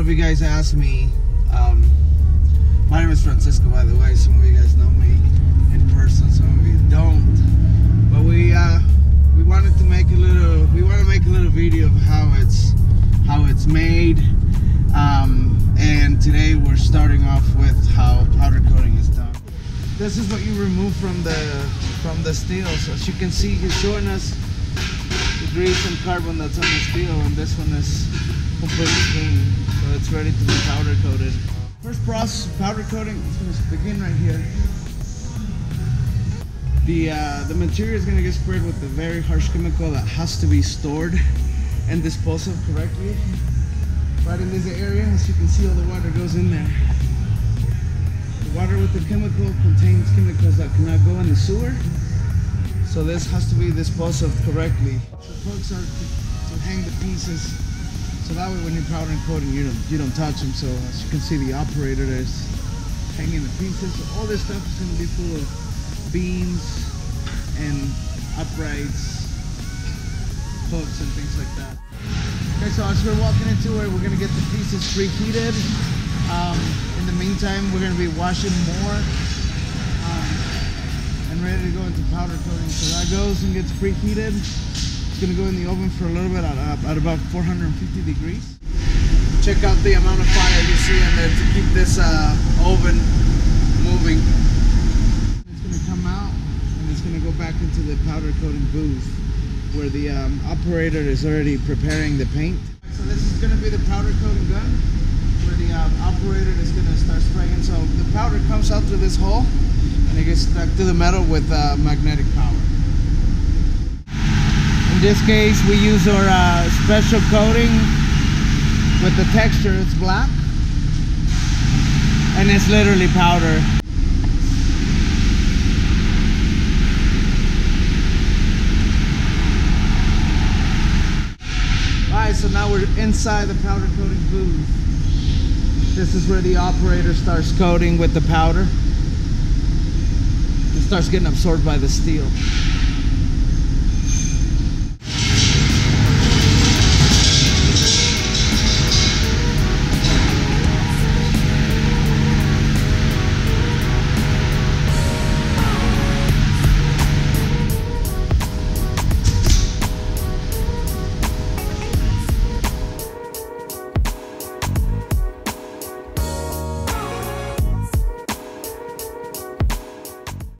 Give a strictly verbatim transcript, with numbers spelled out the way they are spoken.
of you guys asked me, um, my name is Francisco, by the way. Some of you guys know me in person, some of you don't. But we uh, we wanted to make a little, we want to make a little video of how it's how it's made. Um, and today we're starting off with how powder coating is done. This is what you remove from the from the steel. So as you can see, he's showing us the grease and carbon that's on the steel, and this one is completely clean, so it's ready to be powder coated. First process of powder coating is going to begin right here. The uh, the material is going to get sprayed with a very harsh chemical that has to be stored and disposed of correctly. Right in this area, as you can see, all the water goes in there. The water with the chemical contains chemicals that cannot go in the sewer, so this has to be disposed of correctly. The hooks are to, to hang the pieces, so that way when you're powder and coating, you don't you don't touch them. So as you can see, the operator is hanging the pieces. So all this stuff is going to be full of beams and uprights, hooks and things like that. Okay, so as we're walking into it, we're going to get the pieces preheated. Um, in the meantime, we're going to be washing more um, and ready to go into powder coating. So that goes and gets preheated. It's going to go in the oven for a little bit at, at about four hundred fifty degrees. Check out the amount of fire you see in there to keep this uh, oven moving. It's going to come out and it's going to go back into the powder coating booth, where the um, operator is already preparing the paint. So this is going to be the powder coating gun, where the um, operator is going to start spraying. So the powder comes out through this hole and it gets stuck to the metal with uh, magnetic power. In this case, we use our uh, special coating with the texture. It's black and it's literally powder. Alright, so now we're inside the powder coating booth. This is where the operator starts coating with the powder. It starts getting absorbed by the steel.